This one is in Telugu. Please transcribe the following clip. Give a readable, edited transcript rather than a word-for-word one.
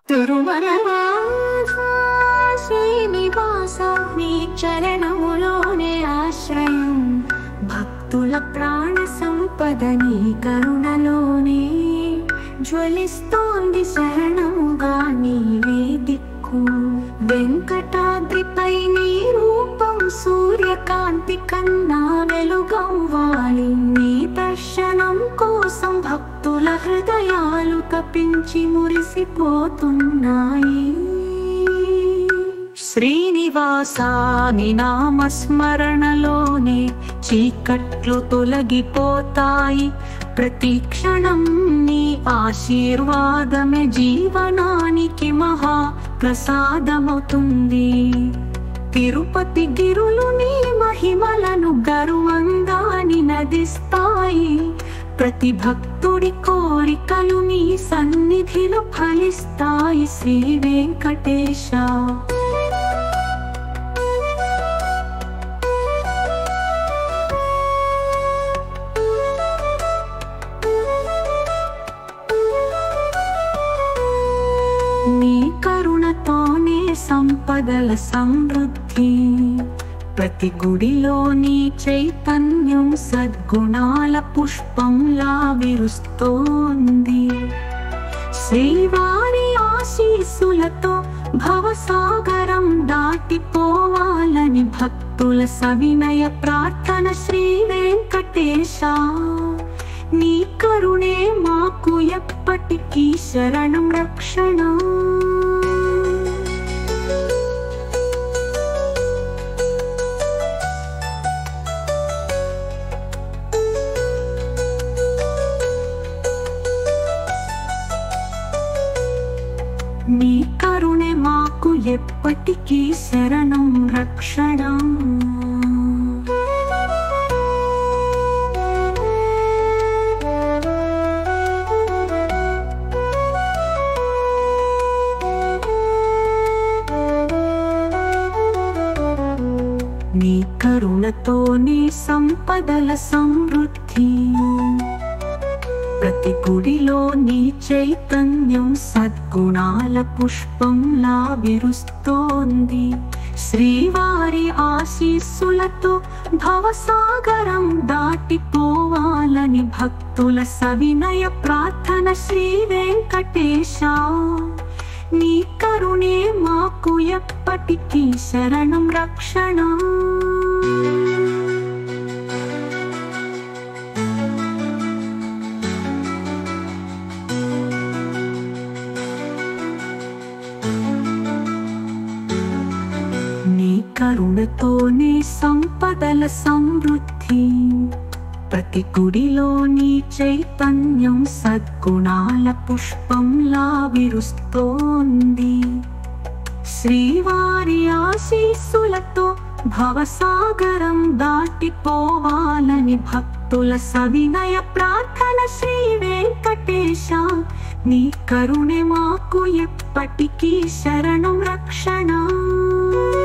శ్రీనివాస నీ చరణములోనే ఆశ్రయం, భక్తుల ప్రాణ సంపద నీ కరుణలోనే జ్వలిస్తోంది, శరణముగా నీవే దిక్కు. వెంకటాద్రిపై నీ రూపం సూర్యకాంతి కన్నా వెలుగవ్వాలి, నీ దర్శనం కోసం భక్తుల హృదయాలు తపించి మురిసిపోతున్నాయి. శ్రీనివాసాని నామస్మరణలోనే చీకట్లు తొలగిపోతాయి, ప్రతి క్షణం నీ ఆశీర్వాదమే జీవనానికి మహా ప్రసాదమవుతుంది. తిరుపతి గిరులు నీ మహిమలను గర్వంగాని నదిస్తాయి, ప్రతి భక్తుడి కోరికలు నీ సన్నిధిలో ఫలిస్తాయి. శ్రీ వెంకటేశ నీ కరుణతోనే సంపదల సమృద్ధి, ప్రతి గుడిలో నీ చైతన్యం సద్గుణాల పుష్పంలా విరుస్తోంది. శ్రీవారి ఆశీస్సులతో భవసాగరం దాటిపోవాలని భక్తుల సవినయ ప్రార్థన. శ్రీ వెంకటేశ నీ కరుణే మాకు ఎప్పటికీ శరణం రక్షణ. నీ కరుణే మాకు ఎప్పటికీ శరణం రక్షణ. నీ కరుణతోనే సంపదల సమృద్ధి, ప్రతి గుడిలో నీ చైతన్యం సద్గుణాల పుష్పంలా విరుస్తోంది. శ్రీవారి ఆశీస్సులతో భవసాగరం దాటిపోవాలని భక్తుల సవినయ ప్రార్థన. శ్రీ వెంకటేశ నీ కరుణే మాకు ఎప్పటికీ శరణం రక్షణ. నీ కరుణతోనే సంపదల సమృద్ధి, ప్రతి గుడిలో నీ చైతన్యం సద్గుణాల పుష్పంలా విరుస్తోంది. శ్రీవారి ఆశీస్సులతో భవసాగరం దాటిపోవాలని భక్తుల సవినయ ప్రార్థన. శ్రీ వెంకటేశ నీ కరుణే మాకు ఎప్పటికీ శరణం రక్షణ.